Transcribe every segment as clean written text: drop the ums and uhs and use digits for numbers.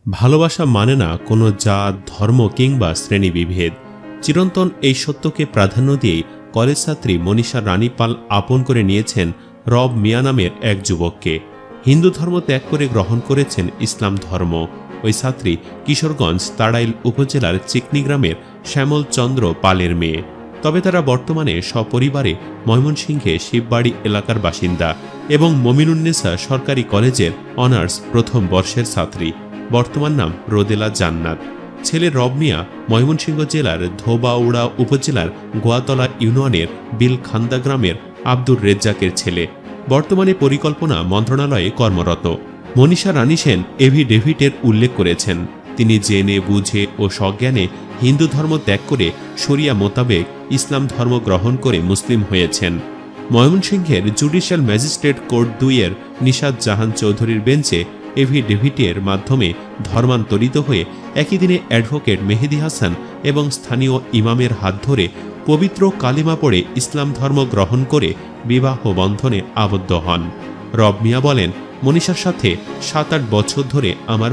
ভালোবাসা মানে না কোনো জাত, ধর্ম কিংবা শ্রেণীবিভেদ। চিরন্তন এই সত্যকে প্রাধান্য দিয়েই কলেজ ছাত্রী মনীষা রানী পাল আপন করে নিয়েছেন রব মিয়া নামের এক যুবককে। হিন্দু ধর্ম ত্যাগ করে গ্রহণ করেছেন ইসলাম ধর্ম। ওই ছাত্রী কিশোরগঞ্জ তাড়াইল উপজেলার চিকনি গ্রামের শ্যামল চন্দ্র পালের মেয়ে। তবে তারা বর্তমানে সপরিবারে ময়মনসিংহে শিববাড়ি এলাকার বাসিন্দা এবং মমিনুন্নেসা সরকারি কলেজের অনার্স প্রথম বর্ষের ছাত্রী। বর্তমান নাম রোদেলা জান্নাত। ছেলে রব মিয়া ময়মনসিংহ জেলার ধোবাউড়া উপজেলার গোয়াতলা ইউনিয়নের বিলখান্দা গ্রামের আব্দুর রেজ্জাকের ছেলে। বর্তমানে পরিকল্পনা মন্ত্রণালয়ে কর্মরত। মনীষা রানী সেন এভিডেভিটের উল্লেখ করেছেন, তিনি জেনে বুঝে ও সজ্ঞানে হিন্দু ধর্ম ত্যাগ করে শরিয়া মোতাবেক ইসলাম ধর্ম গ্রহণ করে মুসলিম হয়েছেন। ময়মনসিংহের জুডিশিয়াল ম্যাজিস্ট্রেট কোর্ট 2-এর নিশাত জাহান চৌধুরীর বেঞ্চে এভিডেভিটের মাধ্যমে ধর্মান্তরিত হয়ে একই দিনে অ্যাডভোকেট মেহেদি হাসান এবং স্থানীয় ইমামের হাত ধরে পবিত্র কালিমা পড়ে ইসলাম ধর্ম গ্রহণ করে বিবাহ বন্ধনে আবদ্ধ হন। রব মিয়া বলেন, মনীষার সাথে 7-8 বছর ধরে আমার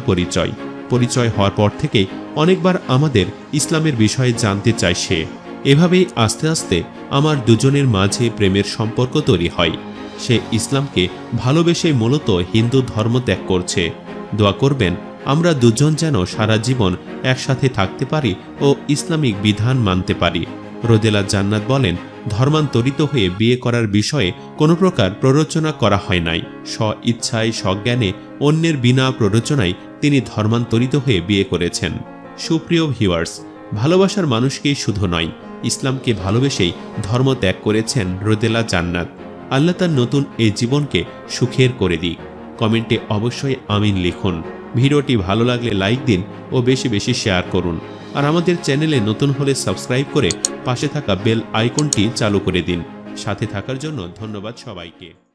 পরিচয় হওয়ার পর থেকে অনেকবার আমাদের ইসলামের বিষয়ে জানতে চায় সে। এভাবেই আস্তে আস্তে আমার দুজনের মাঝে প্রেমের সম্পর্ক তৈরি হয়। সে ইসলামকে ভালোবেসে মূলত হিন্দু ধর্ম ত্যাগ করছে। দোয়া করবেন আমরা দুজন যেন সারা জীবন একসাথে থাকতে পারি ও ইসলামিক বিধান মানতে পারি। রোদেলা জান্নাত বলেন, ধর্মান্তরিত হয়ে বিয়ে করার বিষয়ে কোনো প্রকার প্ররোচনা করা হয় নাই। স্ব-ইচ্ছায় সজ্ঞানে অন্যের বিনা প্ররোচনায় তিনি ধর্মান্তরিত হয়ে বিয়ে করেছেন। সুপ্রিয় ভিউয়ার্স, ভালোবাসার মানুষকেই শুধু নয়, ইসলামকে ভালোবেসেই ধর্ম ত্যাগ করেছেন রোদেলা জান্নাত। আল্লাহ তার নতুন এই জীবনকে সুখের করে দিক। কমেন্টে অবশ্যই আমিন লিখুন। ভিডিওটি ভালো লাগলে লাইক দিন ও বেশি বেশি শেয়ার করুন। আর আমাদের চ্যানেলে নতুন হলে সাবস্ক্রাইব করে পাশে থাকা বেল আইকনটি চালু করে দিন। সাথে থাকার জন্য ধন্যবাদ সবাইকে।